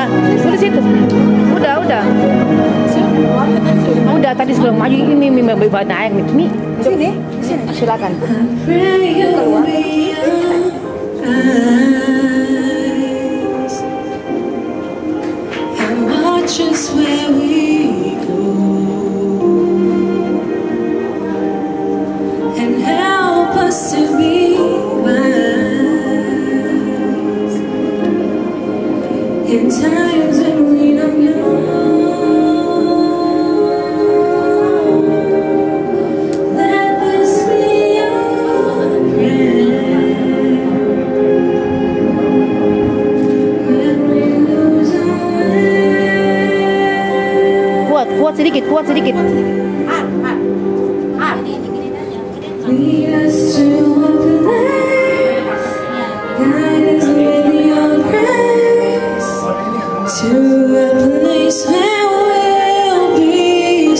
udah situ. Udah tadi sebelum maju ini bawa air nih. Sini. Silakan. Keluar. Just where we go and help us to be wise in times when we don't know. Let this be our prayer when we lose our way. Kuat sedikit. Lead us to a place, guide us with your grace, to a place where we'll be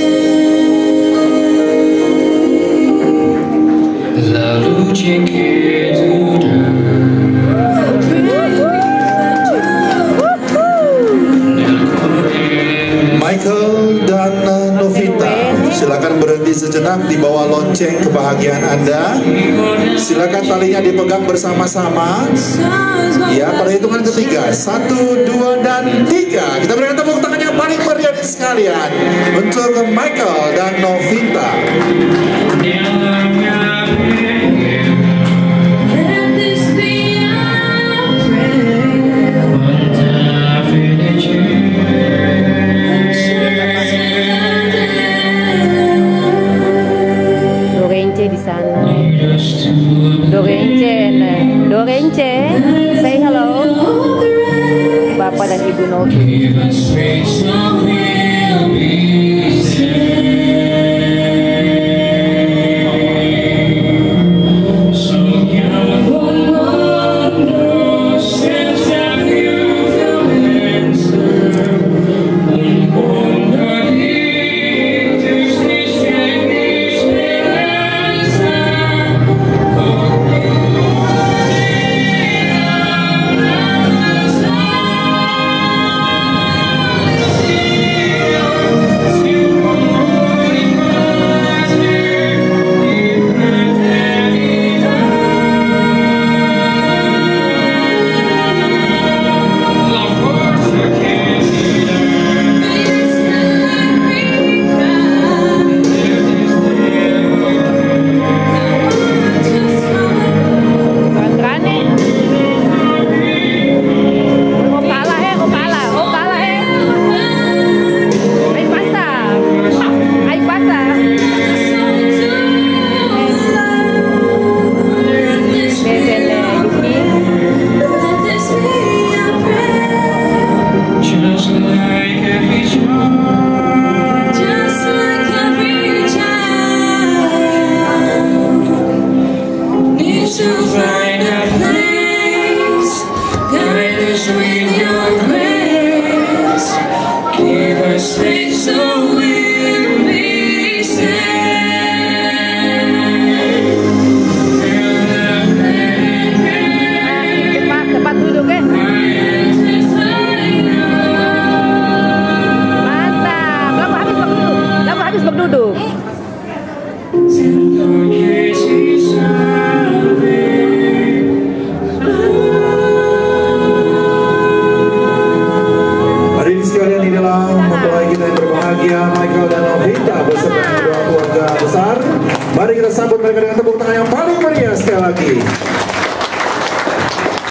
safe. La luce che tu dai. Michael dan Novinta, silakan berhenti sejenak di bawah lonceng kebahagiaan Anda. Silakan talinya dipegang bersama-sama. Ya, pada hitungan ketiga, 1, 2, dan 3. Kita berikan tepuk tangan yang paling meriah sekalian untuk Michael dan Novinta. Dorence, say hello. Bapak dan Ibu Novi. Michael dan Novinta beserta kedua keluarga besar. Mari kita sambut mereka dengan tepuk tangan yang paling meriah sekali lagi.